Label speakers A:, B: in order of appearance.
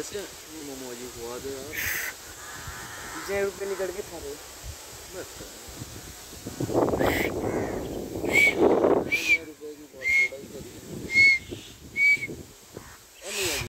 A: से मोमोजी खुआ दो यार।
B: ₹6 निकल के था रे।
A: बस